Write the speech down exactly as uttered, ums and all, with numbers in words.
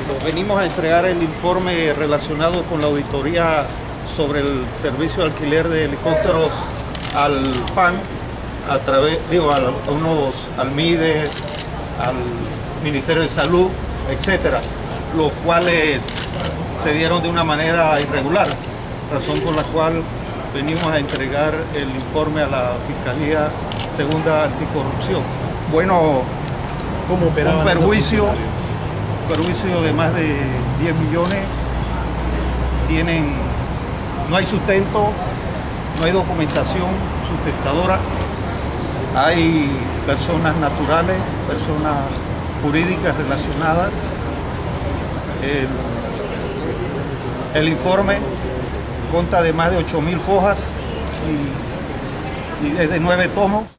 Venimos a entregar el informe relacionado con la auditoría sobre el servicio de alquiler de helicópteros al P A N, a través, digo, a unos al MIDES, al Ministerio de Salud, etcétera, los cuales se dieron de una manera irregular, razón por la cual venimos a entregar el informe a la Fiscalía Segunda Anticorrupción. Bueno, ¿cómo operaban? Un perjuicio, perjuicio de más de diez millones, tienen, no hay sustento, no hay documentación sustentadora, hay personas naturales, personas jurídicas relacionadas. El, el informe consta de más de ocho mil fojas y, y es de nueve tomos.